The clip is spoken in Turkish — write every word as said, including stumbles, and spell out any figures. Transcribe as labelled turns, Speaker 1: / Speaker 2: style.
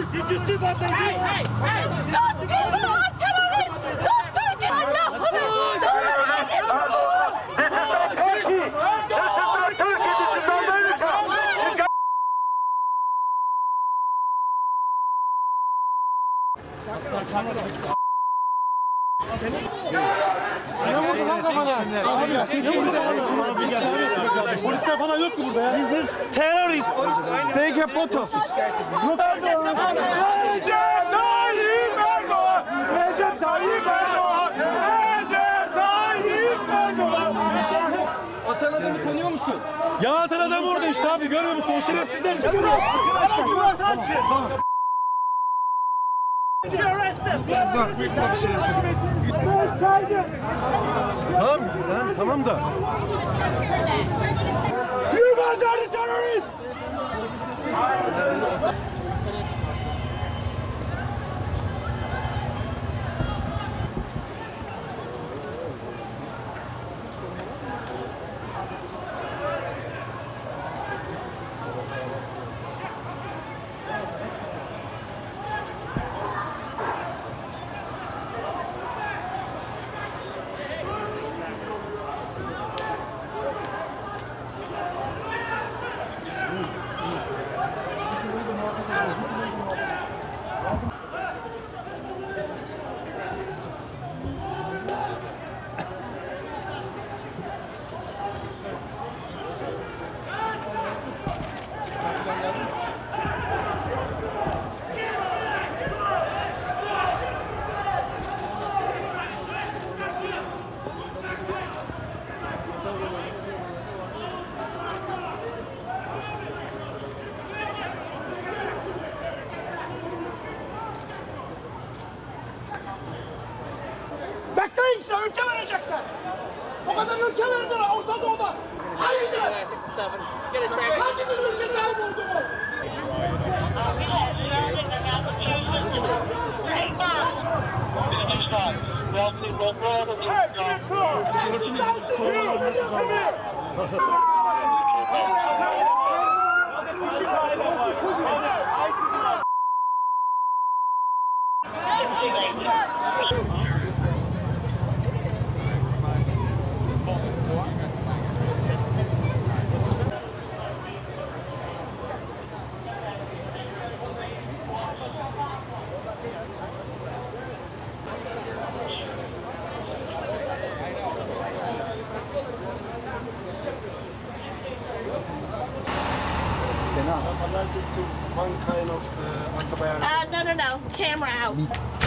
Speaker 1: Did you see what they did?
Speaker 2: Hey, hey, hey! Those people are terrorists! Those Turkish are not terrorists!
Speaker 1: This is not Turkey! This is not Turkey! This is America!
Speaker 3: Sinan vurdu lan kafana. Abi ya. Polisler falan yok mu burada ya? Biz terörist. Take a photo.
Speaker 1: Recep Tayyip Erdoğan! Recep Tayyip Erdoğan! Recep Tayyip Erdoğan!
Speaker 3: Atan adamı tanıyor musun? Ya atan adam orada işte abi, görmüyor musun? O şerefsizler. Bak büyük bir şey yapalım. Tamam lan, tamam da.
Speaker 1: You guys are the terrorists! Bekleyin size ülke verecekler. O kadar ülke verdiler Orta Doğu'da. Hayırdır? Hanginiz ülke sahibi oldunuz?
Speaker 4: Allergic to one kind of uh, antibiotic.
Speaker 2: Uh, no, no, no. Camera out.